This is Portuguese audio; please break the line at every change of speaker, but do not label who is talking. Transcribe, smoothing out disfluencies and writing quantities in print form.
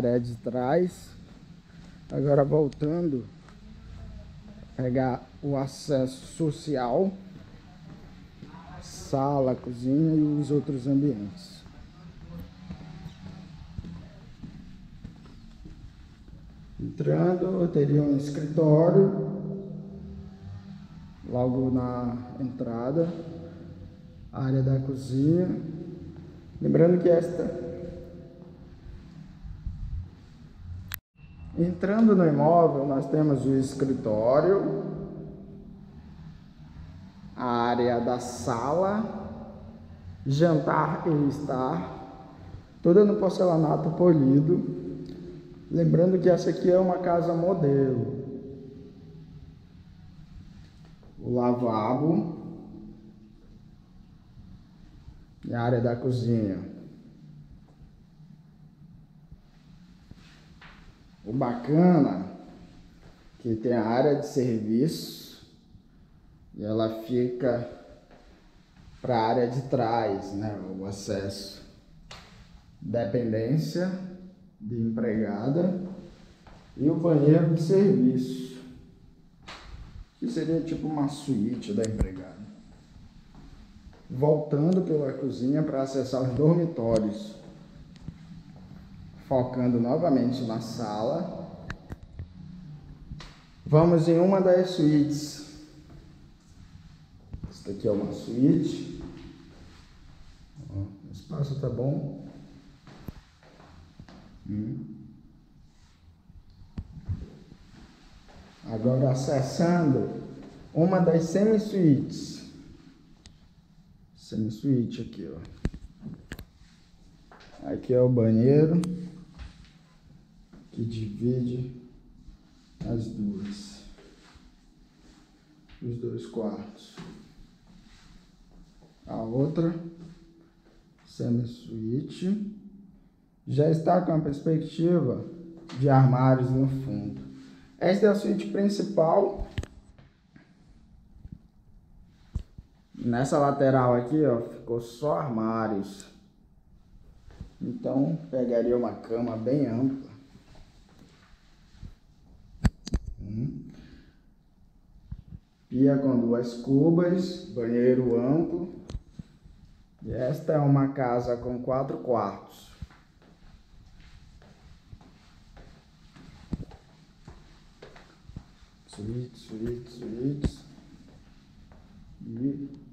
área de trás. Agora voltando, pegar o acesso social, sala, cozinha e os outros ambientes. Entrando, eu teria um escritório logo na entrada, área da cozinha. Lembrando que entrando no imóvel, nós temos o escritório, a área da sala, jantar e estar, toda no porcelanato polido. Lembrando que essa aqui é uma casa modelo. O lavabo e a área da cozinha. O bacana que tem a área de serviço e ela fica para a área de trás, né? O acesso. Dependência de empregada e o banheiro de serviço, que seria tipo uma suíte da empregada. Voltando pela cozinha para acessar os dormitórios, focando novamente na sala. Vamos em uma das suítes. Esta aqui é uma suíte. O espaço tá bom. Agora acessando uma das semi-suítes. Semi-suíte aqui, ó. Aqui é o banheiro que divide as duas, os dois quartos. A outra semi-suíte já está com a perspectiva de armários no fundo. Esta é a suíte principal. Nessa lateral aqui, ó, ficou só armários. Então, pegaria uma cama bem ampla. Pia com 2 cubas, banheiro amplo. E esta é uma casa com 4 quartos. Suítes. E